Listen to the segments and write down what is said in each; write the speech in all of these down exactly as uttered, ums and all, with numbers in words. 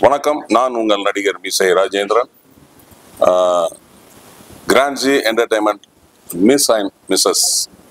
வணக்கம், நான் உங்கள் நடிகர் Misai Rajendran. Grand G entertainment Miss and Mrs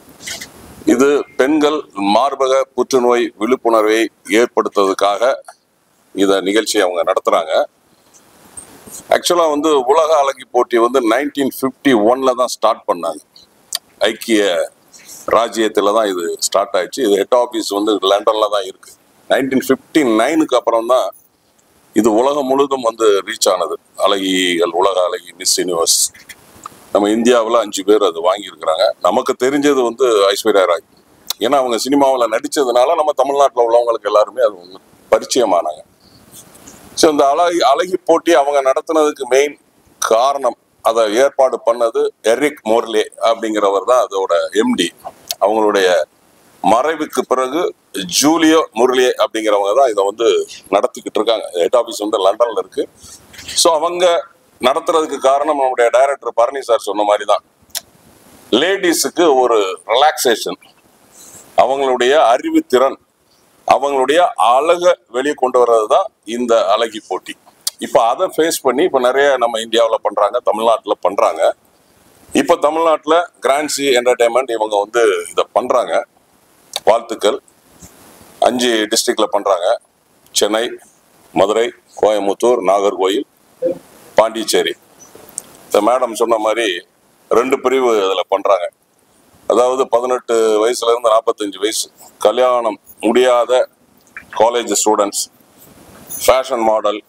இது பெண்கள் மார்பக புற்றுநோய் விழிப்புணர்வை ஏற்படுத்துவதற்காக இதை நிகழ்ச்சி அவங்க நடத்துகிறாங்க. ஆக்சுவலாக வந்து உலக அழகி போட்டி வந்து நைன்டீன் ஃபிஃப்டி ஒன்ல தான் ஸ்டார்ட் பண்ணாங்க. ஐக்கிய ராஜ்யத்தில் தான் இது ஸ்டார்ட் ஆயிடுச்சு. இது ஹெட் ஆஃபீஸ் வந்து லண்டனில் தான் இருக்குது. நைன்டீன் ஃபிஃப்டி நைனுக்கு அப்புறம் தான் இது உலகம் முழுதும் வந்து ரீச் ஆனது. அழகிகள் உலக அழகி மிஸ் யூனிவர்ஸ். நம்ம இந்தியாவில் அஞ்சு பேர் அது வாங்கியிருக்கிறாங்க. நமக்கு தெரிஞ்சது வந்து ஐஸ்வர்யா ராய். ஏன்னா அவங்க சினிமாவில் நடித்ததுனால நம்ம தமிழ்நாட்டில் உள்ளவங்களுக்கு எல்லாருமே அது வந்து பரிச்சயமானாங்க. ஸோ இந்த அழகி அழகி போட்டி அவங்க நடத்துனதுக்கு மெயின் காரணம், அதை ஏற்பாடு பண்ணது எரிக் மோர்லே அப்படிங்கிறவர் தான் அதோட எம்டி. அவங்களுடைய மறைவுக்கு பிறகு ஜூலியோ முர்லே அப்படிங்கிறவங்க தான் இதை வந்து நடத்திக்கிட்டு இருக்காங்க. ஹெட் ஆஃபீஸ் வந்து லண்டன்ல இருக்கு. ஸோ அவங்க நடத்துறதுக்கு காரணம் நம்முடைய டைரக்டர் பரணி சார் சொன்ன மாதிரி தான், லேடிஸுக்கு ஒரு ரிலாக்ஸேஷன், அவங்களுடைய அறிவுத்திறன், அவங்களுடைய அழகை வெளியே கொண்டு வர்றது தான் இந்த அழகி போட்டி. இப்போ அதை ஃபேஸ் பண்ணி இப்போ நிறைய நம்ம இந்தியாவில் பண்றாங்க, தமிழ்நாட்டில் பண்றாங்க. இப்போ தமிழ்நாட்டில் கிராண்ட்ஜி என்டர்டைன்மெண்ட் இவங்க வந்து இதை பண்றாங்க. வாழ்த்துக்கள். அஞ்சு டிஸ்ட்ரிக்ட்ல பண்றாங்க: சென்னை, மதுரை, கோயம்புத்தூர், நாகர்கோயில், பாண்டிச்சேரி. இந்த மேடம் சொன்ன மாதிரி ரெண்டு பிரிவு அதில் பண்றாங்க. அதாவது பதினெட்டு வயசுல இருந்து நாற்பத்தஞ்சு வயசு கல்யாணம் முடியாத காலேஜ் ஸ்டூடெண்ட்ஸ், ஃபேஷன் மாடல்,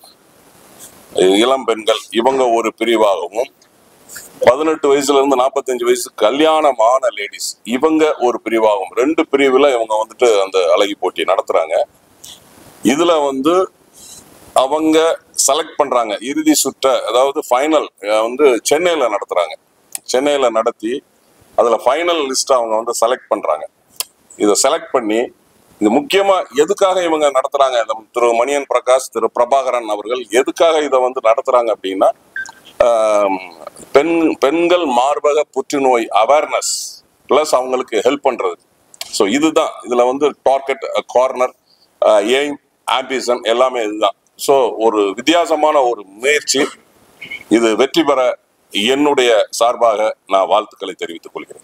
இளம் பெண்கள், இவங்க ஒரு பிரிவாகவும், பதினெட்டு வயசுல இருந்து நாற்பத்தஞ்சு வயசு கல்யாணமான லேடிஸ் இவங்க ஒரு பிரிவாகும். ரெண்டு பிரிவுல இவங்க வந்துட்டு அந்த அழகி போட்டி நடத்துறாங்க. இதுல வந்து அவங்க செலக்ட் பண்றாங்க இறுதி சுற்ற, அதாவது ஃபைனல் வந்து சென்னையில நடத்துறாங்க. சென்னையில நடத்தி அதுல ஃபைனல் லிஸ்ட் அவங்க வந்து செலக்ட் பண்றாங்க. இதை செலக்ட் பண்ணி இது முக்கியமா எதுக்காக இவங்க நடத்துறாங்க, திரு மணியன் பிரகாஷ், திரு பிரபாகரன் அவர்கள் எதுக்காக இதை வந்து நடத்துறாங்க அப்படின்னா, பெண் பெண்கள் மார்பக புற்றுநோய் அவேர்னஸ் பிளஸ் அவங்களுக்கு ஹெல்ப் பண்றது. ஸோ இதுதான் இதுல வந்து டார்கெட், கார்னர், எய்ம், ஆம்பிஷன் எல்லாமே இதுதான். ஸோ ஒரு வித்தியாசமான ஒரு முயற்சி. இது வெற்றி பெற என்னுடைய சார்பாக நான் வாழ்த்துக்களை தெரிவித்துக் கொள்கிறேன்.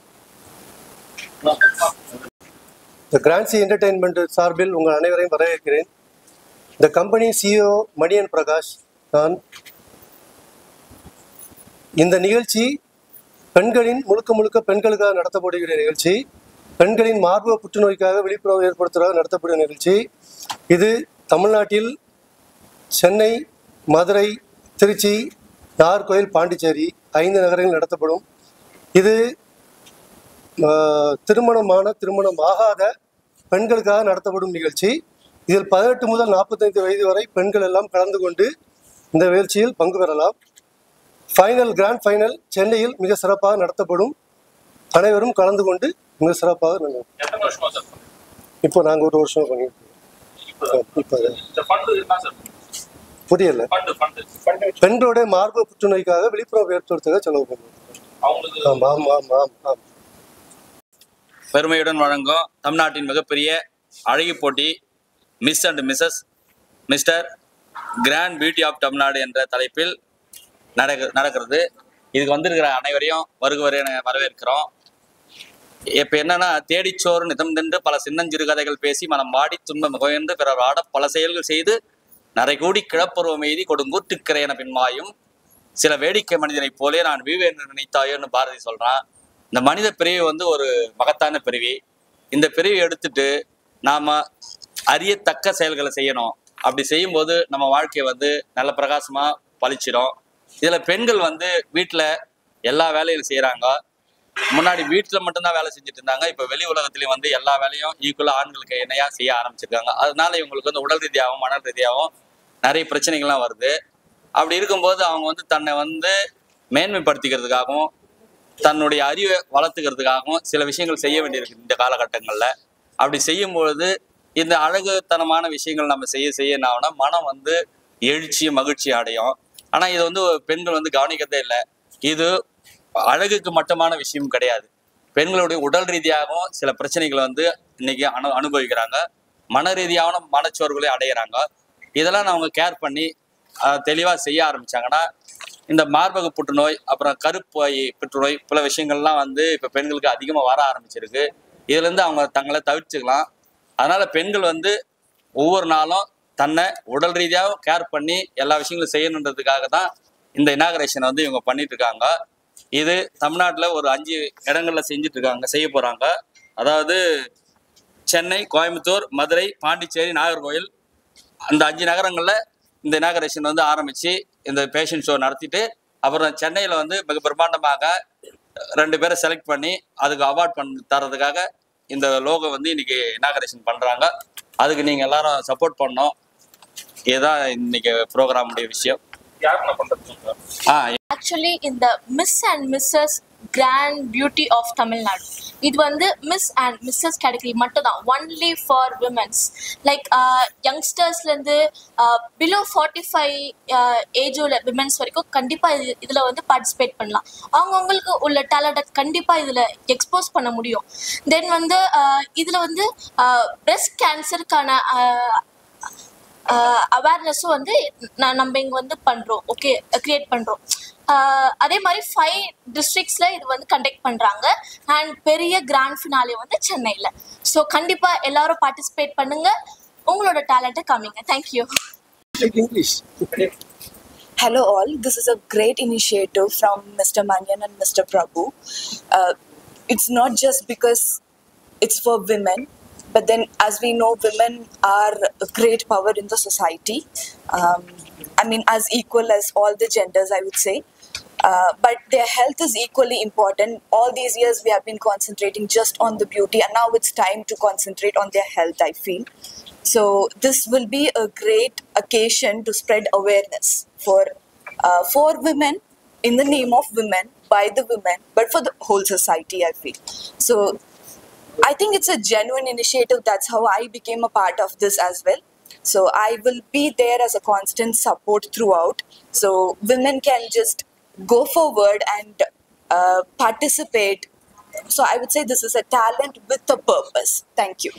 கிராண்ட்ஜி என்டர்டைன்மெண்ட் சார்பில் உங்கள் அனைவரையும் வரவேற்கிறேன். இந்த கம்பெனி சிஇஓ மணியன் பிரகாஷ் நான். இந்த நிகழ்ச்சி பெண்களின் முழுக்க முழுக்க பெண்களுக்காக நடத்தப்படுகிற நிகழ்ச்சி. பெண்களின் மார்பக புற்றுநோய்க்காக விழிப்புணர்வு ஏற்படுத்துவதாக நடத்தப்படும் நிகழ்ச்சி. இது தமிழ்நாட்டில் சென்னை, மதுரை, திருச்சி, நாகர்கோயில், பாண்டிச்சேரி ஐந்து நகரங்கள் நடத்தப்படும். இது திருமணமான திருமணம் ஆகாத பெண்களுக்காக நடத்தப்படும் நிகழ்ச்சி. இதில் பதினெட்டு முதல் நாற்பத்தைந்து வயது வரை பெண்கள் எல்லாம் கலந்து கொண்டு இந்த நிகழ்ச்சியில் பங்கு பெறலாம். ஃபைனல், கிராண்ட் ஃபைனல் சென்னையில் மிக சிறப்பாக நடத்தப்படும். அனைவரும் கலந்து கொண்டு மிக சிறப்பாக நடக்கும். இப்போ நாங்கள் ஒரு வருஷம் புரியல. பெண்களுடைய மார்பக புற்றுநோய்க்காக விழிப்புணர்வு ஏற்படுத்த செலவு பண்ணுவோம். பெருமையுடன் வழங்கும் தமிழ்நாட்டின் மிகப்பெரிய அழகி போட்டி Miss and Mrs mister grand beauty of Tamil Nadu என்ற தலைப்பில் நடக்க நடக்கிறது. இதுக்கு வந்திருக்கிற அனைவரையும் வருகவரை வரவேற்கிறோம். இப்போ என்னன்னா, தேடிச்சோறு நிதம் தின்று பல சின்னஞ்சிறு கதைகள் பேசி மனம் வாடி துன்பம் குயர்ந்து பிறர் ஆட பல செயல்கள் செய்து நரை கூடி கிழப்பருவம் எய்தி கொடுங்கூட்டுக்கிறையன பின்மாயும் சில வேடிக்கை மனிதனை போலே நான் வீவே என்று நினைத்தாயோன்னு பாரதி சொல்றான். இந்த மனித பிரிவு வந்து ஒரு மகத்தான பிரிவி. இந்த பிரிவை எடுத்துட்டு நாம அறியத்தக்க செயல்களை செய்யணும். அப்படி செய்யும்போது நம்ம வாழ்க்கையை வந்து நல்ல பிரகாசமா பளிச்சிடும். இதுல பெண்கள் வந்து வீட்டுல எல்லா வேலையும் செய்யறாங்க. முன்னாடி வீட்டுல மட்டும்தான் வேலை செஞ்சுட்டு இருந்தாங்க. இப்ப வெளி உலகத்திலயும் வந்து எல்லா வேலையும் ஈக்குவலா ஆண்களுக்கு இணையா செய்ய ஆரம்பிச்சிருக்காங்க. அதனால இவங்களுக்கு வந்து உடல் ரீதியாகவும் மன ரீதியாகவும் நிறைய பிரச்சனைகள்லாம் வருது. அப்படி இருக்கும்போது அவங்க வந்து தன்னை வந்து மேன்மைப்படுத்திக்கிறதுக்காகவும் தன்னுடைய அறிவை வளர்த்துக்கிறதுக்காகவும் சில விஷயங்கள் செய்ய வேண்டியிருக்கு இந்த காலகட்டங்கள்ல. அப்படி செய்யும் பொழுது இந்த அழகுத்தனமான விஷயங்கள் நம்ம செய்ய செய்ய என்ன ஆகும்னா, மனம் வந்து எழுச்சி மகிழ்ச்சி அடையும். ஆனா இது வந்து பெண்கள் வந்து கவனிக்கிறதே இல்லை. இது அழகுக்கு மட்டுமான விஷயம் கிடையாது. பெண்களுடைய உடல் ரீதியாகவும் சில பிரச்சனைகளை வந்து இன்னைக்கு அனு அனுபவிக்கிறாங்க மன ரீதியான மனச்சோர்வுகளை அடைகிறாங்க. இதெல்லாம் அவங்க கேர் பண்ணி தெளிவாக செய்ய ஆரம்பிச்சாங்கன்னா இந்த மார்பக புற்றுநோய் அப்புறம் கருப்பை புற்றுநோய் பல விஷயங்கள்லாம் வந்து இப்போ பெண்களுக்கு அதிகமாக வர ஆரம்பிச்சிருக்கு. இதுலேருந்து அவங்க தங்களை தவிர்த்துக்கலாம். அதனால் பெண்கள் வந்து ஒவ்வொரு நாளும் தன்னை உடல் ரீதியாக கேர் பண்ணி எல்லா விஷயங்களும் செய்யணுன்றதுக்காக தான் இந்த இனாகரேஷனை வந்து இவங்க பண்ணிட்டு இருக்காங்க. இது தமிழ்நாட்டில் ஒரு அஞ்சு இடங்கள்ல செஞ்சுட்டு இருக்காங்க, செய்ய போகிறாங்க. அதாவது சென்னை, கோயம்புத்தூர், மதுரை, பாண்டிச்சேரி, நாகர்கோவில், அந்த அஞ்சு நகரங்களில் இந்த இனாகரேஷன் வந்து ஆரம்பித்து இந்த பேஷண்ட் ஷோ நடத்திட்டு அப்புறம் சென்னையில் வந்து மிக பிரம்மாண்டமாக ரெண்டு பேரை செலக்ட் பண்ணி அதுக்கு அவார்ட் பண்ண தரதுக்காக இந்த லோகோ வந்து இன்னைக்கு இனாகரேஷன் பண்ணுறாங்க. அதுக்கு நீங்கள் எல்லாரும் சப்போர்ட் பண்ணோம். இதுதான் இன்னைக்கு ப்ரோக்ராமுடைய விஷயம். ஆ ஆக்சுவலி இந்த Miss and Mrs grand beauty of Tamil Nadu இது வந்து மிஸ் அண்ட் மிஸ்ஸஸ் கேட்டகரி மட்டும் தான், ஒன்லி ஃபார் விமென்ஸ். லைக் யங்ஸ்டர்ஸ்லேருந்து பிலோ ஃபார்ட்டி ஃபைவ் ஏஜ் உள்ள விமென்ஸ் வரைக்கும் கண்டிப்பாக இது இதில் வந்து பார்ட்டிசிபேட் பண்ணலாம். அவங்கவுங்களுக்கு உள்ள டேலண்ட்டை கண்டிப்பாக இதில் எக்ஸ்போஸ் பண்ண முடியும். தென் வந்து இதில் வந்து பிரெஸ்ட் கேன்சருக்கான அவேர்னஸும் வந்து நம்ம இங்கே வந்து பண்ணுறோம். ஓகே, க்ரியேட் பண்ணுறோம். அதே மாதிரி ஃபைவ் டிஸ்ட்ரிக்ஸில் இது வந்து கண்டக்ட் பண்ணுறாங்க. அண்ட் பெரிய கிராண்ட் ஃபினாலே வந்து சென்னையில். ஸோ கண்டிப்பாக எல்லாரும் பார்ட்டிசிபேட் பண்ணுங்க, உங்களோட டேலண்ட்டை காமிங்க. Thank you. Hello all, this is a great initiative from Mister Manian and Mister Prabhu. Uh, it's not just because it's for women, but then as we know, women are a great power in the society. Um, I mean, as equal as all the genders, I would say. Uh, but their health is equally important. All these years we have been concentrating just on the beauty, and now it's time to concentrate on their health, I feel. So this will be a great occasion to spread awareness for uh, for women, in the name of women, by the women, but for the whole society, I feel. So I think it's a genuine initiative. That's how I became a part of this as well. So I will be there as a constant support throughout. So women can just go forward and uh, participate. So I would say this is a talent with a purpose. Thank you.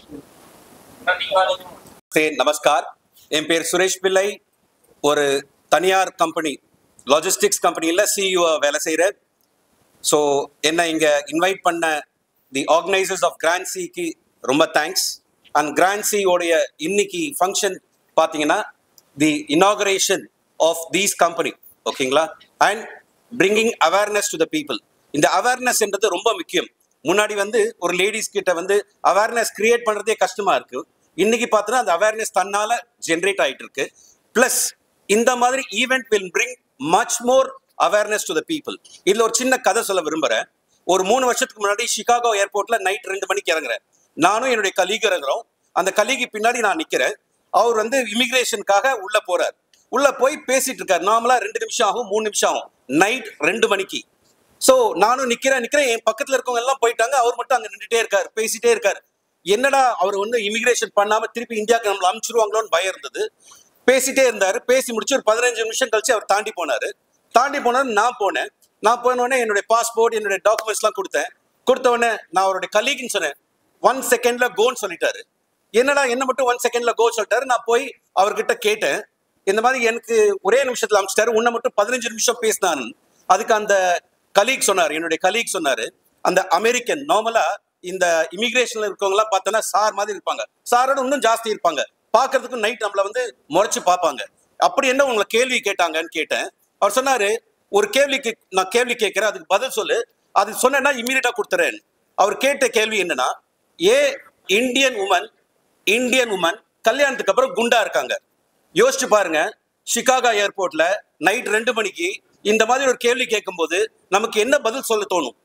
நமஸ்கார். என் பேர் சுரேஷ் பிள்ளை. ஒரு தனியார் company, logistics கம்பெனியில் CEO வேலை செய்கிறேன். So என்னை இங்கே இன்வைட் பண்ண தி ஆர்கனைசர்ஸ் ஆஃப் கிராண்ட் சிக்கு ரொம்ப தேங்க்ஸ். அண்ட் கிராண்ட் சி உடைய இன்னைக்கு ஃபங்க்ஷன் பார்த்தீங்கன்னா the inauguration of these company, ஓகேங்களா, and bringing awareness to the people. இந்த அவேர்னஸ் என்றது ரொம்ப முக்கியம். முன்னாடி வந்து ஒரு லேடிஸ் கிட்ட வந்து அவேர்னஸ் கிரியேட் பண்ணுறதே கஷ்டமா இருக்கு. இன்னைக்கு பார்த்தோன்னா அந்த அவேர்னஸ் தன்னால ஜென்ரேட் ஆகிட்டு இருக்கு. பிளஸ் இந்த மாதிரி event will bring much more awareness to the people. இதில் ஒரு சின்ன கதை சொல்ல விரும்புகிறேன். ஒரு மூணு வருஷத்துக்கு முன்னாடி சிகாகோ ஏர்போர்ட்ல நைட் ரெண்டு மணிக்கு இறங்குறேன். நானும் என்னுடைய கலீக் இறங்குறோம். அந்த கலீக்கு பின்னாடி நான் நிற்கிறேன். அவர் வந்து இமிகிரேஷனுக்காக உள்ள போறார். உள்ள போய் பேசிட்டு இருக்காரு. நார்மலா ரெண்டு நிமிஷம் ஆகும், மூணு நிமிஷம் ஆகும். நைட் ரெண்டு மணிக்கு. ஸோ நானும் நிக்கிறேன் நிக்கிறேன் என் பக்கத்துல இருக்கவங்க எல்லாம் போயிட்டாங்க. அவர் மட்டும் அங்க நின்றுட்டே இருக்காரு, பேசிட்டே இருக்காரு. என்னடா அவர் வந்து இமிகிரேஷன் பண்ணாம திருப்பி இந்தியாவுக்கு நம்மள அனுப்பிச்சிருவாங்களோன்னு பயம் இருந்தது. பேசிட்டே இருந்தாரு. பேசி முடிச்சு ஒரு பதினஞ்சு நிமிஷம் கழிச்சு அவர் தாண்டி போனாரு. தாண்டி போனாரு. நான் போனேன். நான் போனோடனே என்னுடைய பாஸ்போர்ட், என்னுடைய டாக்குமெண்ட்ஸ் எல்லாம் கொடுத்தேன். கொடுத்த உடனே நான் அவருடைய கலீக்னு சொன்னேன். ஒன் செகண்ட்ல கோன்னு சொல்லிட்டாரு. என்னடா என்ன மட்டும் ஒன் செகண்ட்ல கோ சொல்லிட்டாரு. நான் போய் அவர்கிட்ட கேட்டேன், இந்த மாதிரி எனக்கு ஒரே நிமிஷத்துல அனுப்பிச்சிட்டாரு, உன்னை மட்டும் பதினஞ்சு நிமிஷம் பேசினான். அதுக்கு அந்த கலீக் சொன்னார், என்னுடைய கலீக் சொன்னாரு, அந்த அமெரிக்கன் நார்மலா இந்த இமிகிரேஷன்ல இருக்கவங்க எல்லாம் பார்த்தோன்னா சார் மாதிரி இருப்பாங்க, சாரோட இன்னும் ஜாஸ்தி இருப்பாங்க, பாக்குறதுக்கு நைட் நம்மள வந்து முறைச்சு பார்ப்பாங்க. அப்படி என்ன உங்களை கேள்வி கேட்டாங்கன்னு கேட்டேன். அவர் சொன்னாரு, ஒரு கேள்விக்கு நான் கேள்வி கேட்கிறேன், அதுக்கு பதில் சொல்லு, அது சொன்னா இம்மீடியட்டா கொடுத்துறேன். அவர் கேட்ட கேள்வி என்னன்னா, a Indian woman Indian woman கல்யாணத்துக்கு அப்புறம் குண்டா இருக்காங்க? யோசிச்சு பாருங்க. சிகாகோ ஏர்போர்ட்ல நைட் ரெண்டு மணிக்கு இந்த மாதிரி ஒரு கேள்வி கேட்கும் போது நமக்கு என்ன பதில் சொல்ல தோணும்?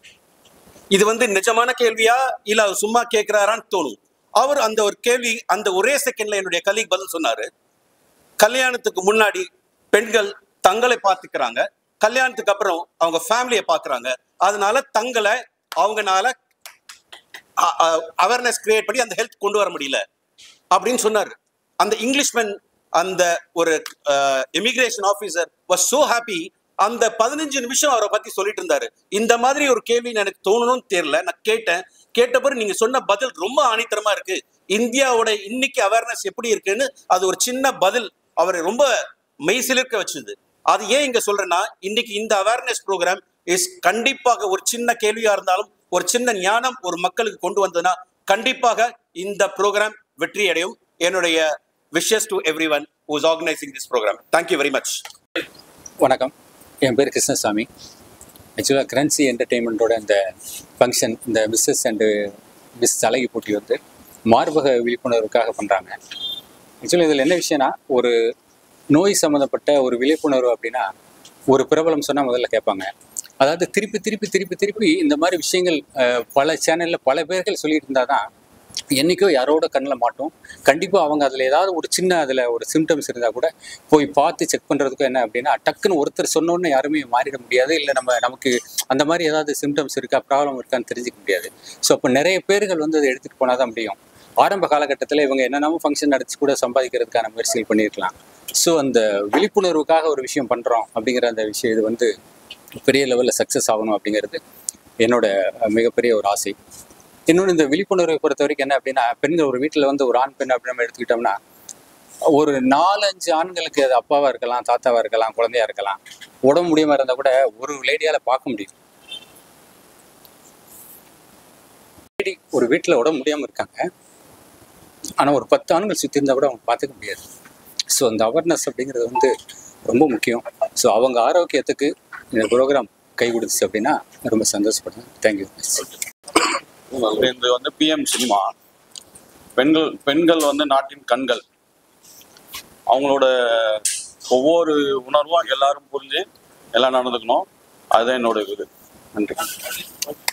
இது வந்து நிஜமான கேள்வியா இல்ல அவர் சும்மா கேட்கிறாரான்னு தோணும். அவர் அந்த ஒரு கேள்வி அந்த ஒரே செகண்ட்ல என்னுடைய கலீக் பதில் சொன்னாரு. கல்யாணத்துக்கு முன்னாடி பெண்கள் தங்களை பார்த்துக்கிறாங்க, கல்யாணத்துக்கு அப்புறம் அவங்க ஃபேமிலியை பார்க்கறாங்க, அதனால தங்களை அவங்கனால அவேர்னஸ் கிரியேட் பண்ணி அந்த ஹெல்த் கொண்டு வர முடியல அப்படின்னு சொன்னார். அந்த இங்கிலீஷ்மேன், அந்த ஒரு immigration officer was so happy. அந்த பதினஞ்சு நிமிஷம் அவரை பத்தி சொல்லிட்டு இருந்தாரு. இந்த மாதிரி ஒரு கேள்வி எனக்கு தோணணும்னு தெரியல. நான் கேட்டேன். கேட்டப்பறம் நீங்க சொன்ன பதில் ரொம்ப ஆணித்தரமா இருக்கு. இந்தியாவோட இன்னைக்கு அவேர்னஸ் எப்படி இருக்குன்னு அது ஒரு சின்ன பதில் அவரை ரொம்ப மெய் சிலிர்க்க வச்சுது. அது ஏன் இங்க சொல்றேன்னா, இன்னைக்கு இந்த அவேர்னஸ் ப்ரோக்ராம் இஸ் கண்டிப்பாக ஒரு சின்ன கேள்வியா இருந்தாலும் ஒரு சின்ன ஞானம் ஒரு மக்களுக்கு கொண்டு வந்ததுன்னா கண்டிப்பாக இந்த ப்ரோக்ராம் வெற்றி அடையும். என்னுடைய wishes to everyone who is organising this programme. Thank you very much. வணக்கம், என் பேர் கிருஷ்ணசாமி. ஆக்சுவலாக கிரன்சி என்டர்டெயின்மெண்ட்டோட இந்த ஃபங்க்ஷன், இந்த மிஸ்ஸஸ் அண்டு மிஸ் அழகி போட்டி வந்து மார்பக விழிப்புணர்வுக்காக பண்ணுறாங்க. ஆக்சுவலாக இதில் என்ன விஷயம்னா, ஒரு நோய் சம்மந்தப்பட்ட ஒரு விழிப்புணர்வு அப்படின்னா ஒரு பிரபலம் சொன்னால் முதல்ல கேட்பாங்க. அதாவது திருப்பி திருப்பி திருப்பி திருப்பி இந்த மாதிரி விஷயங்கள் பல சேனலில் பல பேர்கள் சொல்லிட்டு இருந்தால் தான் என்றைக்கோ யாரோட கண்ணில் மாட்டோம். கண்டிப்பாக அவங்க அதில் ஏதாவது ஒரு சின்ன அதில் ஒரு சிம்டம்ஸ் இருந்தால் கூட போய் பார்த்து செக் பண்ணுறதுக்கும் என்ன அப்படின்னா, டக்குன்னு ஒருத்தர் சொன்னோன்னு யாருமே மாறிட முடியாது. இல்லை நம்ம நமக்கு அந்த மாதிரி ஏதாவது சிம்டம்ஸ் இருக்கா, ப்ராப்ளம் இருக்கான்னு தெரிஞ்சிக்க முடியாது. ஸோ அப்போ நிறைய பேர்கள் வந்து அதை எடுத்துகிட்டு போனால் தான் முடியும். ஆரம்ப காலகட்டத்தில் இவங்க என்னென்னமோ ஃபங்க்ஷன் நடத்தி கூட சம்பாதிக்கிறதுக்கான முயற்சிகள் பண்ணியிருக்கலாம். ஸோ அந்த விழிப்புணர்வுக்காக ஒரு விஷயம் பண்ணுறோம் அப்படிங்கிற அந்த விஷயம் இது வந்து பெரிய லெவலில் சக்ஸஸ் ஆகணும் அப்படிங்கிறது என்னோட மிகப்பெரிய ஒரு ஆசை. இன்னொன்று, இந்த விழிப்புணர்வை பொறுத்த வரைக்கும் என்ன அப்படின்னா, பெண்கள் ஒரு வீட்டில் வந்து ஒரு ஆண் பெண் அப்படின்னு நம்ம எடுத்துக்கிட்டோம்னா, ஒரு நாலஞ்சு ஆண்களுக்கு அது அப்பாவாக இருக்கலாம், தாத்தாவாக இருக்கலாம், குழந்தையா இருக்கலாம். உடம்பு முடியாமல் இருந்தால் கூட ஒரு லேடியால் பார்க்க முடியும். லேடி ஒரு வீட்டில் உடம்பு முடியாமல் இருக்காங்க, ஆனால் ஒரு பத்து ஆண்கள் சுற்றி இருந்தால் கூட அவங்க பார்த்துக்க முடியாது. ஸோ அந்த அவேர்னஸ் அப்படிங்கிறது வந்து ரொம்ப முக்கியம். ஸோ அவங்க ஆரோக்கியத்துக்கு இந்த ப்ரோக்ராம் கை கொடுத்துச்சு அப்படின்னா ரொம்ப சந்தோஷப்படுறேன். தேங்க்யூ. இது வந்து பிஎம் சினிமா. பெண்கள் பெண்கள் வந்து நாட்டின் கண்கள். அவங்களோட ஒவ்வொரு உணர்வும் எல்லாரும் புரிஞ்சு எல்லாம் நடந்துக்கணும். அதுதான் என்னோட இது. நன்றி.